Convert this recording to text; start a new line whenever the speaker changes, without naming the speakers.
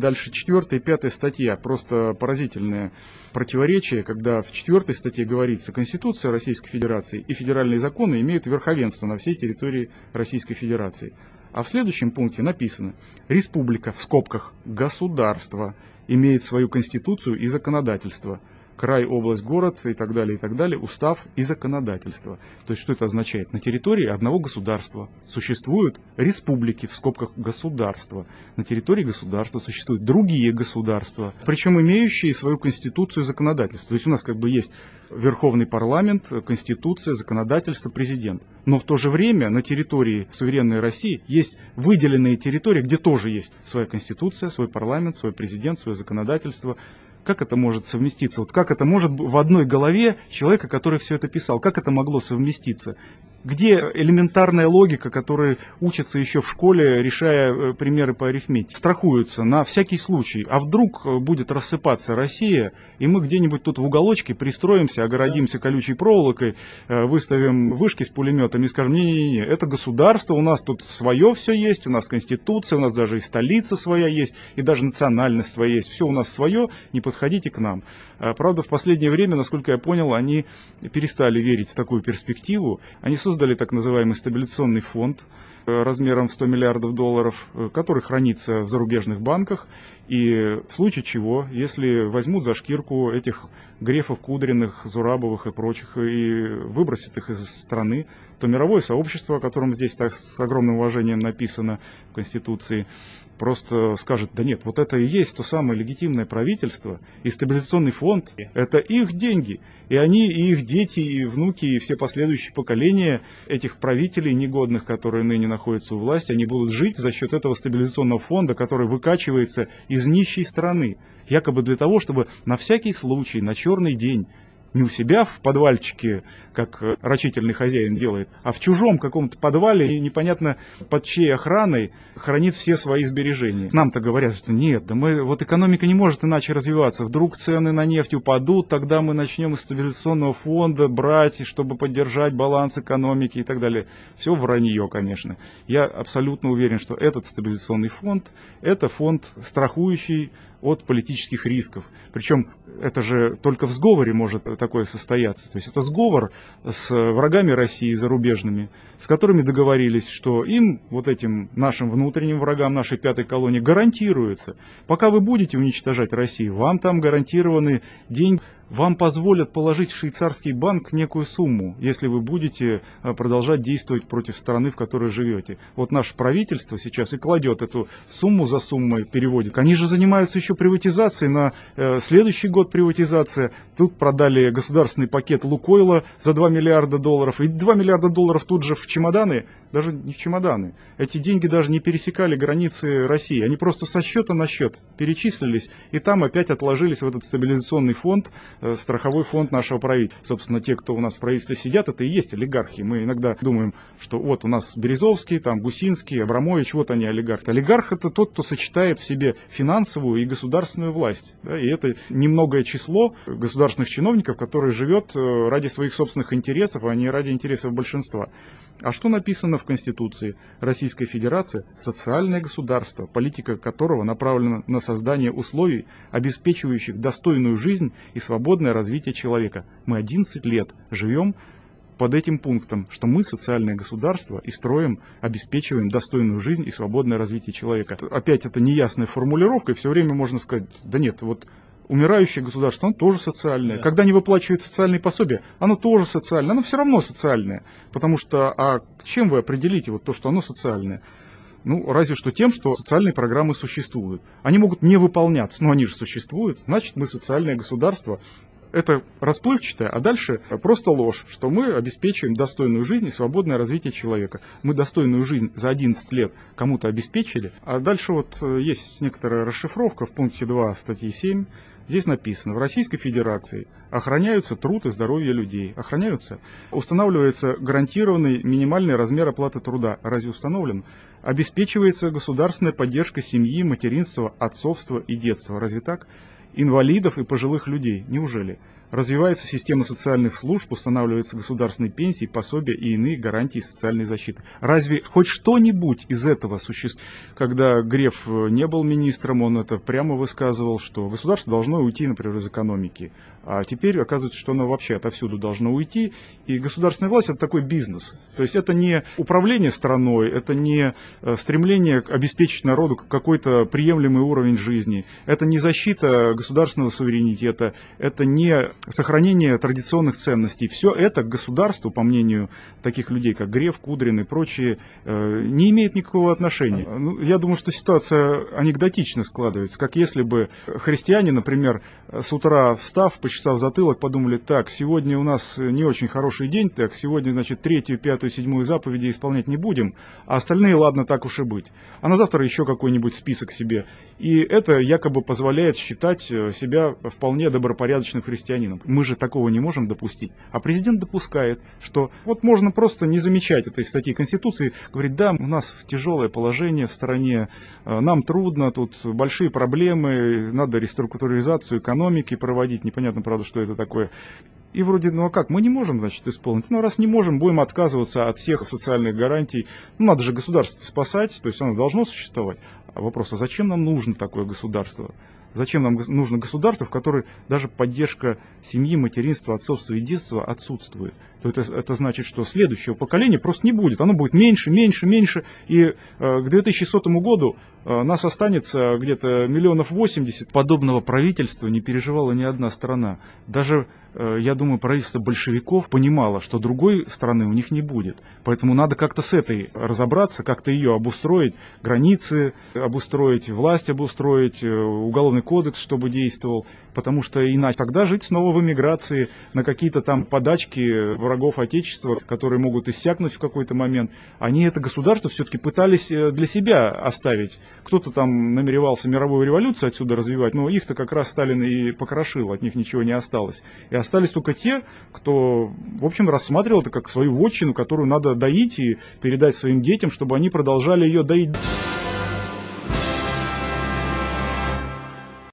Дальше 4 и 5 статья, просто поразительное противоречие, когда в 4 статье говорится: Конституция Российской Федерации и федеральные законы имеют верховенство на всей территории Российской Федерации. А в следующем пункте написано: республика, в скобках, государство, имеет свою конституцию и законодательство. Край, область, город и так далее, устав и законодательство. То есть что это означает? На территории одного государства существуют республики, в скобках государства. На территории государства существуют другие государства, причем имеющие свою конституцию и законодательство. То есть у нас как бы есть Верховный парламент, конституция, законодательство, президент. Но в то же время на территории суверенной России есть выделенные территории, где тоже есть своя конституция, свой парламент, свой президент, свое законодательство. Как это может совместиться? Вот как это может в одной голове человека, который все это писал, как это могло совместиться? Где элементарная логика, которая учится еще в школе, решая примеры по арифметике? Страхуются на всякий случай. А вдруг будет рассыпаться Россия, и мы где-нибудь тут в уголочке пристроимся, огородимся колючей проволокой, выставим вышки с пулеметами и скажем: не-не-не, это государство, у нас тут свое все есть, у нас конституция, у нас даже и столица своя есть, и даже национальность своя есть. Все у нас свое, не подходите к нам. Правда, в последнее время, насколько я понял, они перестали верить в такую перспективу. Они создали так называемый стабилизационный фонд размером в 100 миллиардов долларов, который хранится в зарубежных банках. И в случае чего, если возьмут за шкирку этих Грефов, Кудриных, Зурабовых и прочих и выбросят их из страны, то мировое сообщество, о котором здесь так с огромным уважением написано в Конституции, просто скажет: да нет, вот это и есть то самое легитимное правительство, и стабилизационный фонд – это их деньги. И они, и их дети, и внуки, и все последующие поколения этих правителей негодных, которые ныне находятся у власти, они будут жить за счет этого стабилизационного фонда, который выкачивается из нищей страны. Якобы для того, чтобы на всякий случай, на черный день, не у себя в подвальчике, как рачительный хозяин делает, а в чужом каком-то подвале и непонятно под чьей охраной хранит все свои сбережения. Нам-то говорят, что нет, да вот экономика не может иначе развиваться. Вдруг цены на нефть упадут, тогда мы начнем из стабилизационного фонда брать, чтобы поддержать баланс экономики и так далее. Все вранье, конечно. Я абсолютно уверен, что этот стабилизационный фонд – это фонд, страхующий от политических рисков. Причем это же только в сговоре может такое состояться. То есть это сговор с врагами России зарубежными, с которыми договорились, что им, вот этим нашим внутренним врагам, нашей пятой колонии, гарантируется: пока вы будете уничтожать Россию, вам там гарантированы деньги, вам позволят положить в швейцарский банк некую сумму, если вы будете продолжать действовать против страны, в которой живете. Вот наше правительство сейчас и кладет эту сумму за суммой, переводит. Они же занимаются еще приватизацией, на следующий год приватизация. Тут продали государственный пакет Лукойла за 2 миллиарда долларов. И 2 миллиарда долларов тут же в чемоданы, даже не в чемоданы. Эти деньги даже не пересекали границы России. Они просто со счета на счет перечислились, и там опять отложились в этот стабилизационный фонд, страховой фонд нашего правительства. Собственно, те, кто у нас в правительстве сидят, это и есть олигархи. Мы иногда думаем, что вот у нас Березовский, там Гусинский, Абрамович, вот они олигархи. Олигарх — это тот, кто сочетает в себе финансовую и государственную власть. Да, и это немногое число государственных чиновников, которые живет ради своих собственных интересов, а не ради интересов большинства. А что написано в Конституции? Российская Федерация – социальное государство, политика которого направлена на создание условий, обеспечивающих достойную жизнь и свободное развитие человека. Мы 11 лет живем под этим пунктом, что мы социальное государство и строим, обеспечиваем достойную жизнь и свободное развитие человека. Опять это неясная формулировка, и все время можно сказать: да нет, вот умирающее государство, оно тоже социальное. Да. Когда не выплачивают социальные пособия, оно тоже социальное. Оно все равно социальное. Потому что, а чем вы определите вот то, что оно социальное? Ну, разве что тем, что социальные программы существуют. Они могут не выполняться, но они же существуют. Значит, мы социальное государство. Это расплывчатое, а дальше просто ложь, что мы обеспечиваем достойную жизнь и свободное развитие человека. Мы достойную жизнь за 11 лет кому-то обеспечили, а дальше вот есть некоторая расшифровка в пункте 2 статьи 7. Здесь написано: в Российской Федерации охраняются труд и здоровье людей. Охраняются. Устанавливается гарантированный минимальный размер оплаты труда. Разве установлен? Обеспечивается государственная поддержка семьи, материнства, отцовства и детства. Разве так? Инвалидов и пожилых людей. Неужели? развивается система социальных служб, устанавливаются государственные пенсии, пособия и иные гарантии социальной защиты. Разве хоть что-нибудь из этого существует? Когда Греф не был министром, он это прямо высказывал, что государство должно уйти, например, из экономики. А теперь оказывается, что оно вообще отовсюду должно уйти. И государственная власть – это такой бизнес. То есть это не управление страной, это не стремление обеспечить народу какой-то приемлемый уровень жизни, это не защита государственного суверенитета, это не сохранение традиционных ценностей. Все это к государству, по мнению таких людей, как Греф, Кудрин и прочие, не имеет никакого отношения. Я думаю, что ситуация анекдотично складывается, как если бы христиане, например, с утра встав, почесав затылок, подумали: так, сегодня у нас не очень хороший день, так, сегодня, значит, 3-ю, 5-ю, 7-ю заповеди исполнять не будем, а остальные, ладно, так уж и быть. А на завтра еще какой-нибудь список себе. И это якобы позволяет считать себя вполне добропорядочным христианином. Мы же такого не можем допустить. А президент допускает, что вот можно просто не замечать этой статьи Конституции, говорит: да, у нас тяжелое положение в стране, нам трудно, тут большие проблемы, надо реструктуризацию экономики проводить, непонятно, правда, что это такое. И вроде, ну а как, мы не можем, значит, исполнить. Ну, раз не можем, будем отказываться от всех социальных гарантий. Ну, надо же государство спасать, то есть оно должно существовать. А вопрос: а зачем нам нужно такое государство? Зачем нам нужно государство, в котором даже поддержка семьи, материнства, отцовства и детства отсутствует? То это значит, что следующего поколения просто не будет. Оно будет меньше, меньше, меньше. И к 2100 году нас останется где-то 80 миллионов. Подобного правительства не переживала ни одна страна. Даже, я думаю, правительство большевиков понимало, что другой страны у них не будет. Поэтому надо как-то с этой разобраться, как-то ее обустроить, границы обустроить, власть обустроить, уголовный кодекс, чтобы действовал. Потому что иначе тогда жить снова в эмиграции, на какие-то там подачки врагов Отечества, которые могут иссякнуть в какой-то момент. Они это государство все-таки пытались для себя оставить. Кто-то там намеревался мировую революцию отсюда развивать, но их-то как раз Сталин и покрошил, от них ничего не осталось. И остались только те, кто, в общем, рассматривал это как свою вотчину, которую надо доить и передать своим детям, чтобы они продолжали ее доить.